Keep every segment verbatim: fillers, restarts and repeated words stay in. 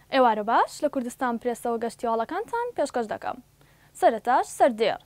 ئێوارە باش لە کوردستان پرێسەوە گەشتیاڵەکانتان پێشکەش دەکەم. سەرەتاش سەردێڕ.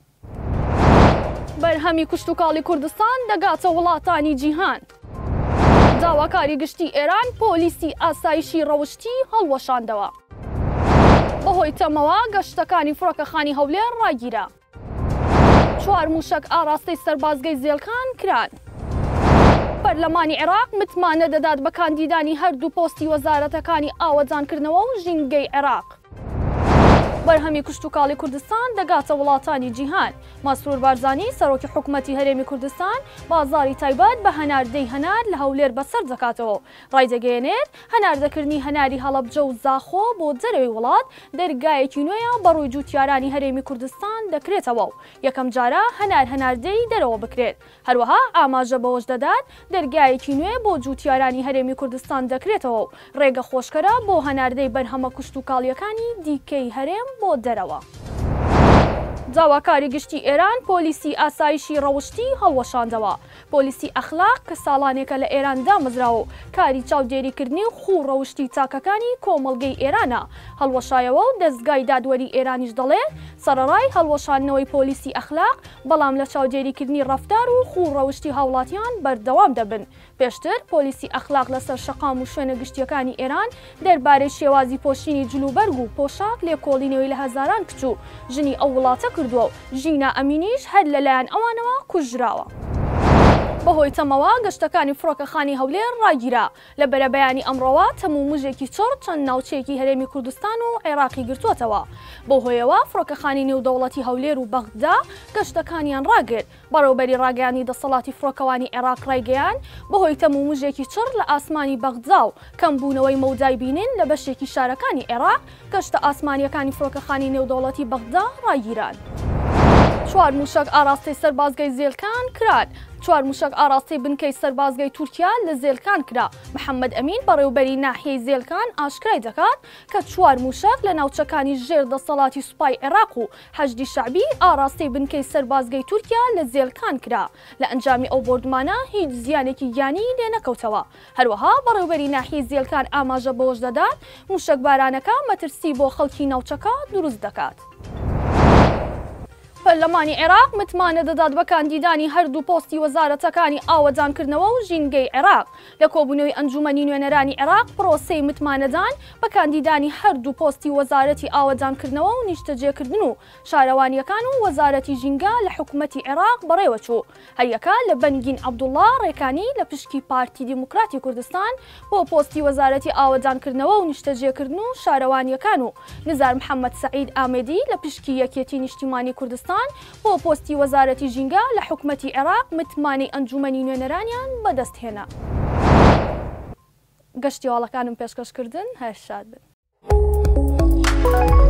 بەرهەمی کشت و کاڵی کوردستان دەگاتە وڵاتانی جیهان. داواکاری گشتی ئێران پۆلیسی ئاسایشی ڕەوشتی هەڵوەشاندەوە. بەهۆی تەمەوە گەشتەکانی فڕۆکەخانی هەولێر ڕاگیرە. چوار موشک ئاراستەی سەربازگەی زێڵکان کران. پەرلەمانی عێراق متمانە دەدات بە کاندیدانی هەردوو پۆستی وەزارەتەکانی ئاوەدانکردنەوە و ژینگەی عێراق. بەرهەمی کشت و کاڵی کوردستان دەگاتە وڵاتانی جیهان. ماسرور بارزانی سەرۆکی حکوومەتی هەرێمی کوردستان بازاری تایبەت بە هەناردەی هەنار لە هەولێر بەسەر دەکاتەوە. ڕایدەگەیەنێت هەناردەکردنی هەناری هەڵەبجە و زاخۆ بۆ دەرەوەی وڵات دەرگایەکی نوێیە بەڕووی جووتیارانی هەرێمی کوردستان دەکرێتەوە و یەکەم جارە هەنار هەناردەی دەرەوە بکرێت. هەروەها ئاماژە بەوەش دەدات دەرگایەکی نوێ بۆ جووتیارانی هەرێمی کوردستان دەکرێتەوە و ڕێگە خۆشکەرە بۆ هەناردەی بەرهەمە کشت و کاڵیەکانی دیکەی هەرێم بۆ دەرەوە. داواکاری گشتی ئێران پۆلیسی ئاسایشی ڕەوشتی هەڵوەشاندەوە. پۆلیسی ئەخلاق کە ساڵانێکە لە ئێران دامەزراوە و کاری چاودێریکردنی خوو ڕەوشتی تاکەکانی کۆمەڵگەی ئێرانە هەڵوەشایەوە و دەستگای دادوەری ئێرانیش دەڵێت سەرەڕای هەڵوەشاندنەوەی پۆلیسی ئەخلاق بەڵام لە چاودێریکردنی ڕەفتار و خوو ڕەوشتی هاوڵاتیان بەردەوام دەبن. پێشتر پۆلیسی ئەخلاق لەسەر شەقام و شوێنە گشتیەکانی ئێران دەربارەی شێوازی پۆشینی جلوبەرگ و پۆشاک لێکۆڵینەوەی لە هەزاران کچ و ژنی ئەو وڵاتە کردووە و ژینا ئەمینیش هەر لەلایەن ئەوانەوە کوژراوە. بەهۆی تەمەوە گەشتەکانی فڕۆکەخانی هەولێر ڕاگیرا. لە بەرەبەیانی ئەمڕۆوە تەموو مژێکی چڕ چەند ناوچەیەکی هەرێمی کوردستان و عێراقی گرتووەتەوە. بەهۆیەوە فڕۆکەخانی نێودەوڵەتی هەولێر و بەغدا گەشتەکانیان ڕاگرت. بەڕێوەبەری ڕاگەیانی دەسەڵاتی فڕۆکەوانی عێراق ڕایگەیان بەهۆی تەموو مژێکی چڕ لە ئاسمانی بەغدا و کەمبوونەوەی مەودای بینین لە بەشێکی شارەکانی عێراق گەشتە ئاسمانیەکانی فڕۆکەخانی نێودەوڵەتی بەغدا ڕاگیران. چوار موشک ئاراستەی سەربازگەی زێڵکان کران. چوار موشک ئاراستەی بنکەی سەربازگەی تورکیا لە زێڵکان کرا. محەممەد ئەمین بەڕێوەبەری ناحیەی زێڵکان ئاشکرای دەکات کە چوار موشک لە ناوچەکانی ژێر دەسەڵاتی سوپای عێراق و هەژدی شەعبی ئاراستەی بنکەی سەربازگەی تورکیا لە زێڵکان کرا. لە ئەنجامی ئەو بردمانە هیچ زیانێکی گیانی لێ نەکەوتەوە. هەروەها بەڕێوەبەری ناحیەی زێڵکان ئاماژە بەوەش دەدات موشک بارانەکە مەترسی بۆ خەڵکی ناوچەکە دروست دەکات. پەرلەمانی عێراق متمانە دەدات بە کاندیدانی هەردوو پۆستی وەزارەتەکانی ئاوەدانکردنەوە و ژینگەی عێراق. لە کۆبوونەوەی ئەنجومەنی نوێنەرانی عێراق پرۆسەی متمانەدان بە کاندیدانی هەردوو پۆستی وەزارەتی ئاوەدانکردنەوە و نیشتەجێکردن و شارەوانیەکان و وەزارەتی ژینگە لە حکوومەتی عێراق بەڕێوەچوو. هەریەکە لە بەنگین عەبدوڵڵا ڕێکانی لە پشکی پارتی دیموکراتی کوردستان بۆ پۆستی وەزارەتی ئاوەدانکردنەوە و نیشتەجێکردن و شارەوانیەکان و نزار محەممەد سەعید ئامێدی لە پشکی یەکێتی نیشتیمانی کوردستان بۆ پۆستی وەزارەتی ژینگە لە حکوومەتی عێراق متمانەی ئەنجومەنی نوێنەرانیان بەدەستهێنا. گەشتیاڵەکانم پێشکەشکردن هەر شاد بن.